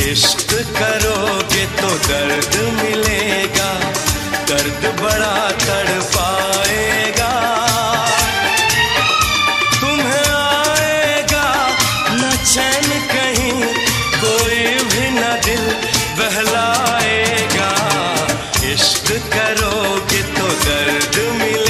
इश्क करोगे तो दर्द मिलेगा, दर्द बड़ा तड़पाएगा। तुम्हें आएगा न चैन कहीं, कोई भी न दिल बहलाएगा। इश्क करोगे तो दर्द मिलेगा।